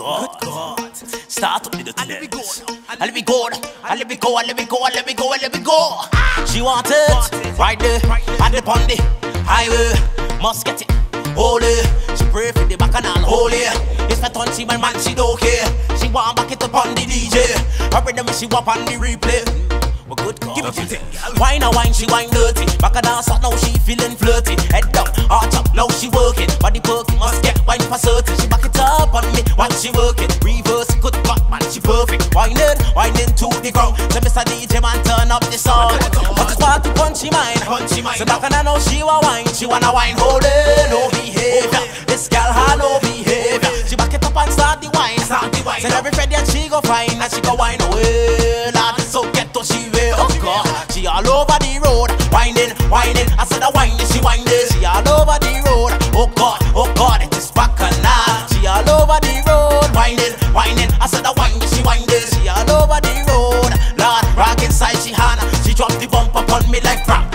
God, God. Start up with the things. I let me go, I let me go, I let me go, I let me go, I let me go. She want it right there, on the highway. Must get it, hold it. She pray for the bacchanal, hold it. It's for touchy, my man, she don't care. She want back it up on the DJ. Her rhythm, she want on the replay. Well, good God. Give it wine a wine, she wine dirty. Back a dance up, now she feeling flirty. Head down, arch up, now she working. Body perky, must get wine for certain. She back it up on me while she working. Reverse, good God, man, she perfect. Whining to the ground. So Mr. DJ man, turn up the sound. But it's part to punchy mind. So back and I know she want wine. She wanna wine, hold it, no behavior. This girl had no behavior. She back it up and start the wine. So every Friday she go fine and she go wine away. Lord, so get to she way. Oh God, she all over the road, whining. I said the wine, she whining. She all over the road. Oh God, it is bacchanal. She all over the road, whining. I said the wine, she whining. She all over the road. Lord, rock inside she hand. She drop the bump upon me like rap.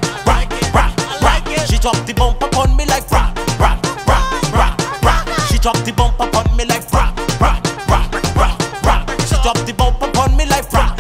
She drop the bump upon me like rap. She drop the bump upon me like rap. She drop the bump upon me like rap.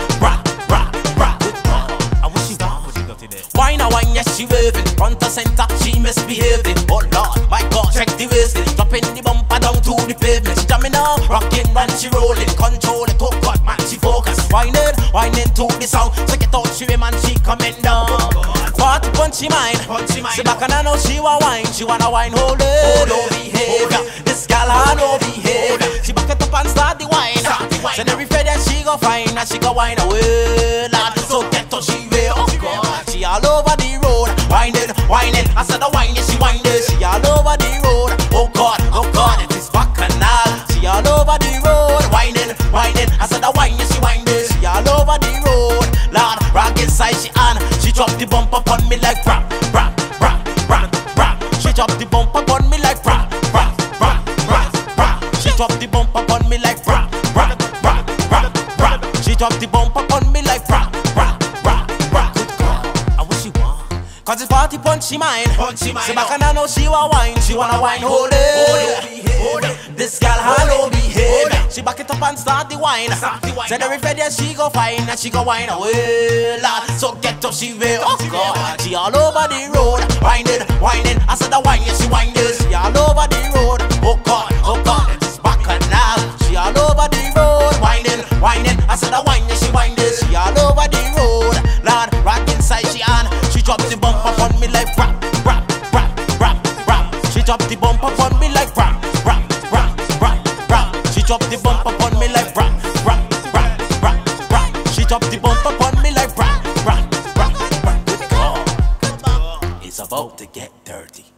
Wine a wine, yes she waving. Front or center, she misbehaving. Oh Lord, my God, check the wasting. Dropping the bumper down to the pavement. She jamming now, rocking when she rolling. Control it, oh God, man, she focus. Whining to the sound. Check it out, she man, she coming down. Party punchy mind. She back and I know she want wine. She wanna wine, hold it. No behavior. This girl had no behavior. She back it up and start the wine. So every Friday she go fine and she go wine away. Lord, so get to she way. Oh God, she all over the road, whining. I said the wine, she whining. She all over the road. Oh God, it is bacchanal. She all over the road, whining. I said the wine, she whining. She all over the road. Lord, rock inside she on. She drop the bump upon me like rap. She drop the bump upon me like rap. She drop the bump upon me like rap. She drop the bump upon me like rap. Cause it's party punchy mind. So back and I know she want wine. She wanna wine, hold it. This girl had no behavior. She back it up and start the wine. Said every Friday she go fine and she go wine away. Lord, so get to she way. Oh God, she all over the road, whining. I said the wine, she whining. She all over the road. Oh God, it is bacchanal. She all over the road, whining. I said the wine, she whining. She all over the road. Lord, rock inside she on. She drop the bump upon me like rap. She drop the bump upon me like rap. She drop the bump upon me like rap. She drop the bump upon me like rap. It's about to get dirty.